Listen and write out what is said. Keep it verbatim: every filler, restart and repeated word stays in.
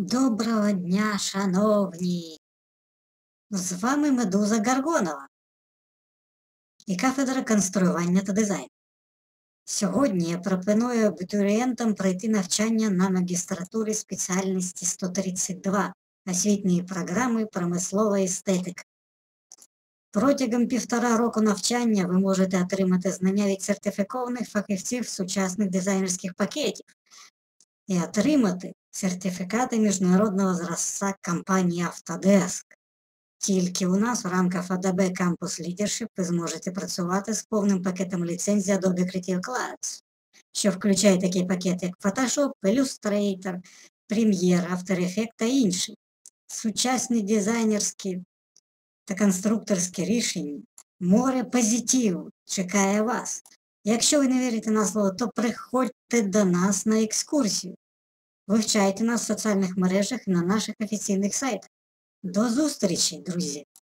Доброго дня, шановні! З вами Медуза Гаргонова і кафедра конструювання та дизайну. Сьогодні я пропоную абітурієнтам пройти навчання на магістратурі спеціальності сто тридцять два освітньої програми «Промислова естетика». Протягом півтора року навчання ви можете отримати знання від сертифікованих фахівців сучасних дизайнерських пакетів і отримати сертифікати міжнародного зразка компанії Autodesk. Тільки у нас в рамках ей ді бі Campus Leadership ви зможете працювати з повним пакетом ліцензій Adobe Creative Cloud, що включає такі пакети, як Photoshop, Illustrator, Premiere, After Effects та інші. Сучасні дизайнерські та конструкторські рішення, море позитиву чекає вас. Якщо ви не вірите на слово, то приходьте до нас на екскурсію. Вивчайте нас в соціальних мережах і на наших офіційних сайтах. До зустрічі, друзі!